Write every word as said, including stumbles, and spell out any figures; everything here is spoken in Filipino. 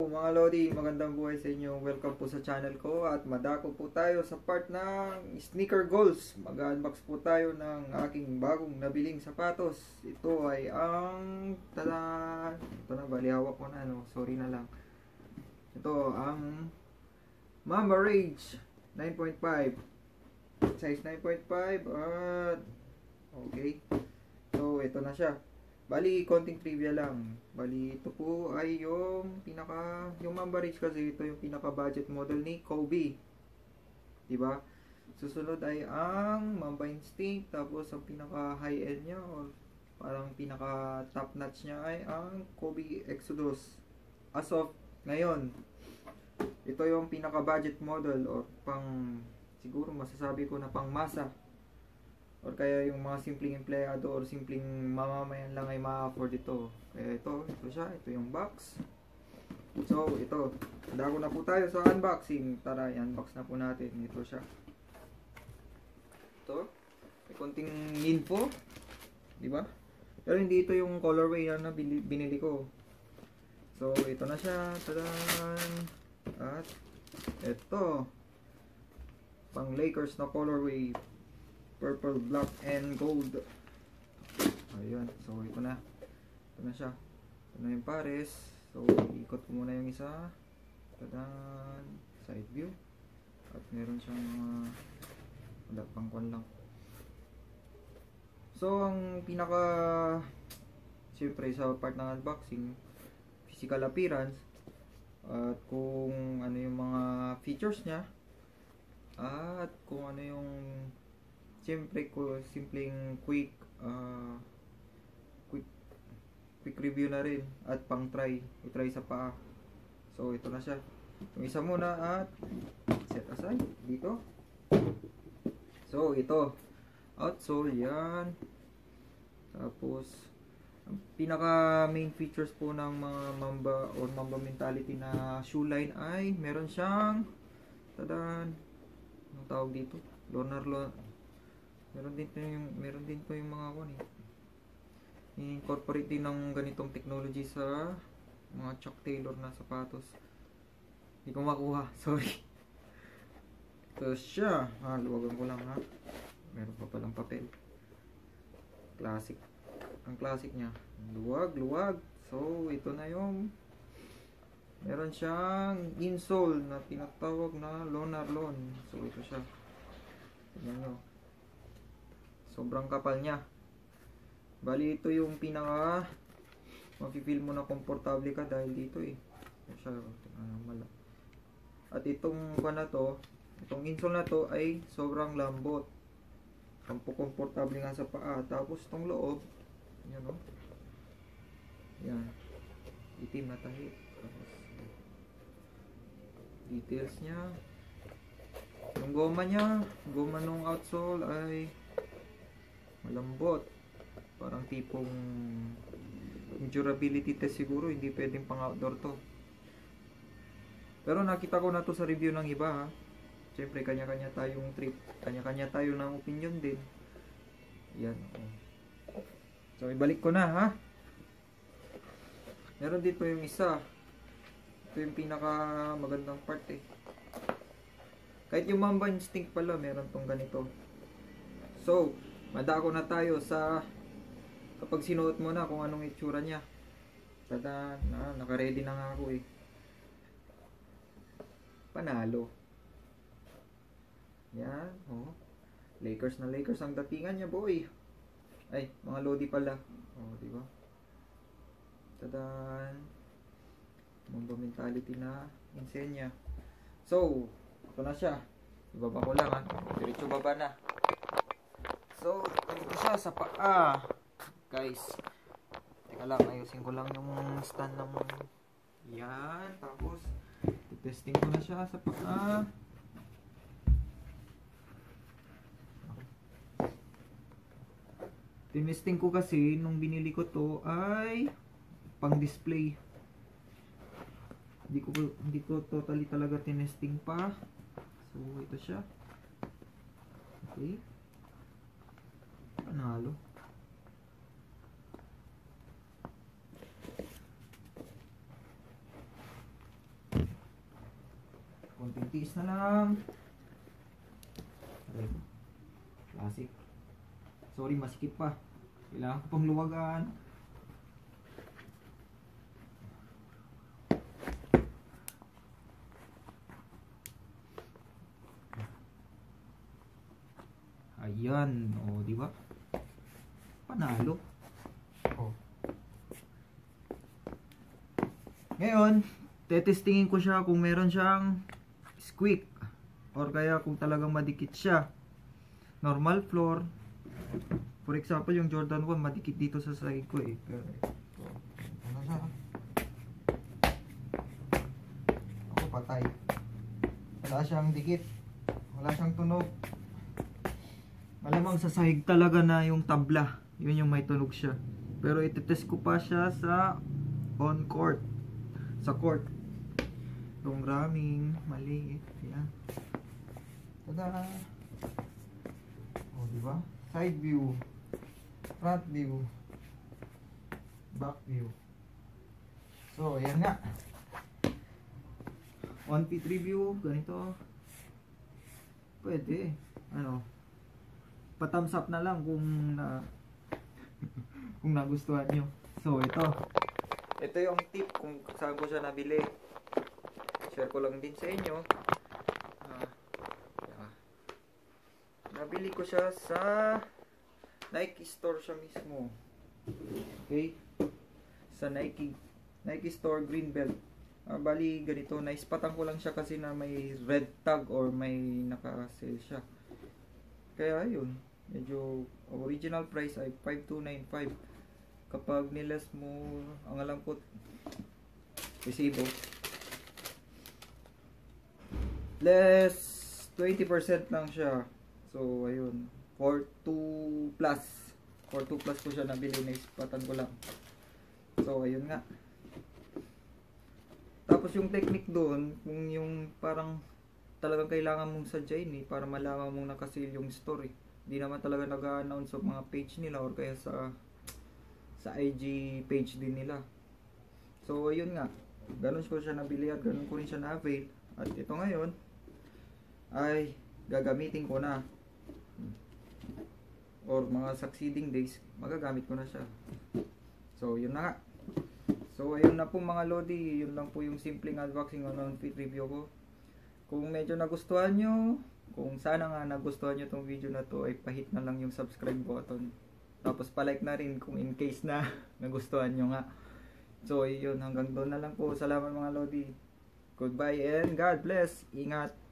Mga Lodi, magandang buhay sa inyo. Welcome po sa channel ko at madako po tayo sa part ng sneaker goals. Mag-unbox po tayo ng aking bagong nabiling sapatos. Ito ay ang tada. Ito na, bali hawak ko na, no? Sorry na lang. Ito ang Mamba Rage nine point five. Size nine point five at okay. So ito na siya. Bali, konting trivia lang. Bali, ito po ay yung pinaka, yung Mamba Rage kasi ito yung pinaka budget model ni Kobe. Diba? Susunod ay ang Mamba Instinct. Tapos ang pinaka high end niya or parang pinaka top notch niya ay ang Kobe Exodus. As of ngayon, ito yung pinaka budget model or pang, siguro masasabi ko na pang masa. Or kaya yung mga simpleng empleyado or simpleng mamamayan lang ay ma-afford ito. Kaya ito, ito siya, ito yung box. So, ito. Dago na po tayo sa unboxing. Tara, i-unbox na po natin. Ito siya. Ito. May konting info. Diba? Pero hindi ito yung colorway na binili, binili ko. So, ito na siya. Tadan! At, ito. Pang Lakers na colorway. Purple, black, and gold. Ayun. So, ito na. Ito na siya. Ito na yung pares. So, ikot ko muna yung isa. Tadan! Side view. At meron siyang mga uh, pangkwan lang. So, ang pinaka siyempre sa part ng unboxing, physical appearance. At kung ano yung mga features niya. At kung ano yung siyempre ko simpleng quick uh, quick quick review na rin at pang try i-try sa paa. So ito na siya, yung isa muna at set aside dito. So ito outsole yan. Tapos ang pinaka main features po ng mga Mamba or Mamba mentality na shoe line ay meron siyang tadan, anong tawag dito, loner lo Meron din po yung meron din po yung mga ano eh. I-incorporate din ng ganitong technology sa mga Chuck Taylor na sapatos. Hindi ko makuha, sorry. Ito siya. Ah, luwagan ko lang ha. Meron pa palang papel. Classic. Ang classic niya. Luwag, luwag. So, ito na yung meron siyang insole na tinatawag na Lonarlon. So, ito siya. Tignan nyo. Sobrang kapal niya. Bali ito yung pinaka mafe-feel mo na komportable ka dahil dito eh. Siya, uh, mala. At itong pa na to, itong insole na to ay sobrang lambot. Komportable nga sa paa. Tapos itong loob, yan o. Yan. Itim na tahi. Tapos details niya. Yung goma niya, goma nung outsole ay malambot. Parang tipong durability test siguro, hindi pwedeng pang outdoor to. Pero nakita ko na to sa review ng iba ha. Siyempre kanya-kanya tayong trip, kanya-kanya tayo ng opinion din. Yan. So ibalik ko na ha. Meron dito yung isa. Ito yung pinaka magandang part eh. Kahit yung Mamba Instinct pala meron tong ganito. So madako na tayo sa kapag sinuot mo na kung anong itsura niya. Tada, na, naka-ready na nga ako eh. Panalo. Yan, oh. Lakers na Lakers ang datingan niya, boy. Ay, mga Lodi pala. Oh, di ba? Tadan. Mamba mentality na insenya. So, ito na siya. Ibaba ko lang ha. Diretso baba na. So, ganito siya sa paa. Guys, teka lang, ayusin ko lang yung stand ng yan. Tapos, testing ko na siya sa paa. Tinesting ko kasi, nung binili ko to ay pang display. Hindi ko, hindi ko totally talaga tinesting pa. So, ito siya. Okay. Panalo. Konting tiis na lang. Aray. Classic. Sorry, masikip pa. Kailangan ko pang luwagan. Ayan, o, oh, di ba? Panalo. Oh. Ngayon, tetestingin ko siya kung meron siyang squeak or kaya kung talagang madikit siya. Normal floor. For example, yung Jordan one madikit dito sa side ko eh. Pero, so, ano siya? Ako patay. Wala siyang dikit. Wala siyang tunog. Malamang sa sahig talaga na yung tabla. Yun yung may tunog siya. Pero itetest ko pa siya sa on court. Sa court. Yung ramming, maliit. Yan. Tada! O, diba? Side view. Front view. Back view. So, ayan nga. one P three view. Ganito. Pwede. Ano? Pa-thumbs up na lang kung na kung nagustuhan nyo. So, ito. Ito yung tip kung saan ko siya nabili. Share ko lang din sa inyo. Ah, yeah. Nabili ko siya sa Nike store siya mismo. Okay? Sa Nike Nike store Greenbelt. Ah, bali ganito, naispatan ko lang siya kasi na may red tag or may naka-sale siya. Kaya yun, medyo original price ay five two nine five. Kapag nilas mo, ang alam ko, resibo, less twenty percent lang siya. So, ayun, four two plus. four two plus ko siya nabili, naispatan ko lang. So, ayun nga. Tapos yung technique doon, kung yung parang talagang kailangan mong sadyain eh, para malaman mong nakasil yung story. Hindi naman talaga nag-a-announce sa mga page nila or kaya sa sa I G page din nila. So, ayun nga. Ganun ko siya nabili at ganun ko rin siya na-avail. At ito ngayon ay gagamitin ko na. Or mga succeeding days, magagamit ko na siya. So, yun na nga. So, ayun na po mga Lodi. Yun lang po yung simpleng unboxing on on-fit review ko. Kung medyo nagustuhan nyo, kung sana nga nagustuhan nyo tong video na to, ay pahit na lang yung subscribe button. Tapos palike na rin kung in case na nagustuhan nyo nga. So, yun. Hanggang doon na lang po. Salamat mga Lodi. Goodbye and God bless. Ingat.